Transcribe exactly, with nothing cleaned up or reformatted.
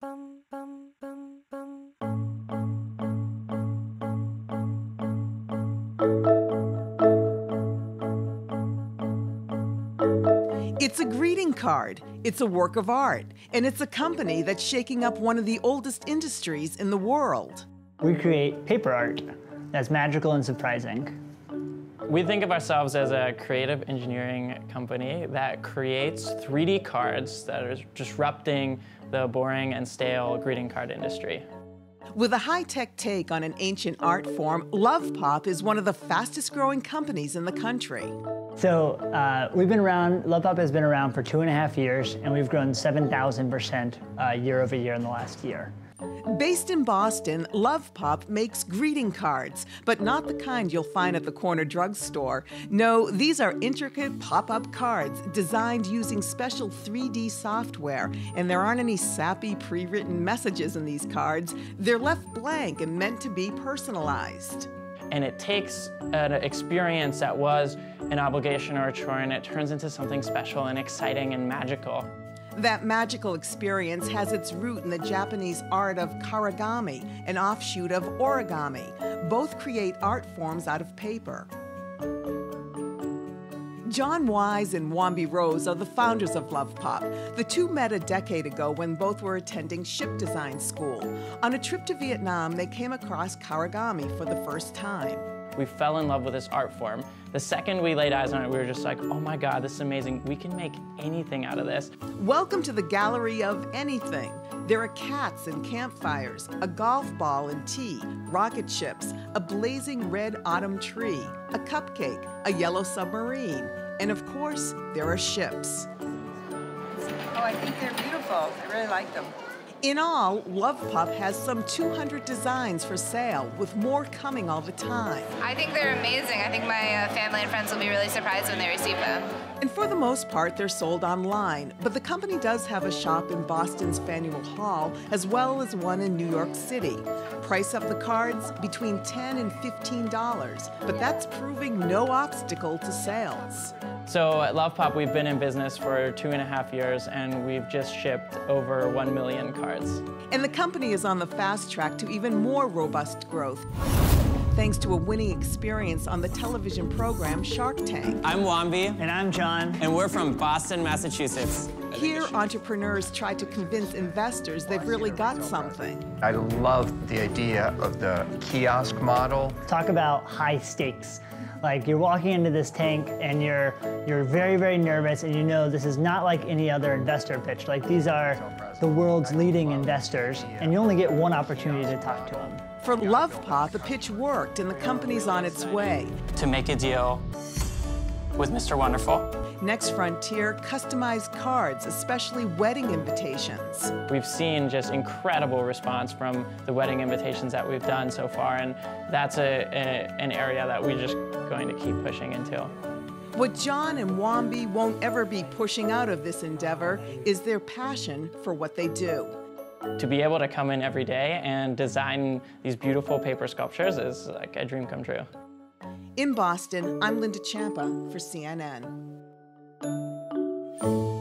It's a greeting card, it's a work of art, and it's a company that's shaking up one of the oldest industries in the world. We create paper art that's magical and surprising. We think of ourselves as a creative engineering company that creates three D cards that are disrupting the boring and stale greeting card industry. With a high-tech take on an ancient art form, Love Pop is one of the fastest-growing companies in the country. So uh, we've been around, Love Pop has been around for two and a half years, and we've grown seven thousand percent uh, year over year in the last year. Based in Boston, Love Pop makes greeting cards, but not the kind you'll find at the corner drugstore. No, these are intricate pop-up cards designed using special three D software, and there aren't any sappy pre-written messages in these cards. They're left blank and meant to be personalized. And it takes an experience that was an obligation or a chore, and it turns into something special and exciting and magical. That magical experience has its root in the Japanese art of karigami, an offshoot of origami. Both create art forms out of paper. John Wise and Wambi Rose are the founders of Love Pop. The two met a decade ago when both were attending ship design school. On a trip to Vietnam, they came across karigami for the first time. We fell in love with this art form. The second we laid eyes on it, we were just like, oh my God, this is amazing. We can make anything out of this. Welcome to the gallery of anything. There are cats and campfires, a golf ball and tea, rocket ships, a blazing red autumn tree, a cupcake, a yellow submarine, and of course, there are ships. Oh, I think they're beautiful. I really like them. In all, Love Pop has some two hundred designs for sale, with more coming all the time. I think they're amazing. I think my uh, family and friends will be really surprised when they receive them. And for the most part, they're sold online. But the company does have a shop in Boston's Faneuil Hall, as well as one in New York City. Price up the cards between ten and fifteen dollars, but that's proving no obstacle to sales. So at Love Pop, we've been in business for two and a half years, and we've just shipped over one million cards. And the company is on the fast track to even more robust growth, thanks to a winning experience on the television program Shark Tank. I'm Wambi. And I'm John. And we're from Boston, Massachusetts. Here, entrepreneurs try to convince investors they've really got something. I love the idea of the kiosk model. Talk about high stakes. Like, you're walking into this tank and you're you're very, very nervous, and you know this is not like any other investor pitch. Like, these are the world's leading investors, and you only get one opportunity to talk to them. For Love Pop, the pitch worked, and the company's on its way. To make a deal with Mister Wonderful. Next Frontier, customized cards, especially wedding invitations. We've seen just incredible response from the wedding invitations that we've done so far, and that's a, a, an area that we're just going to keep pushing into. What John and Wambi won't ever be pushing out of this endeavor is their passion for what they do. To be able to come in every day and design these beautiful paper sculptures is like a dream come true. In Boston, I'm Linda Ciampa for C N N.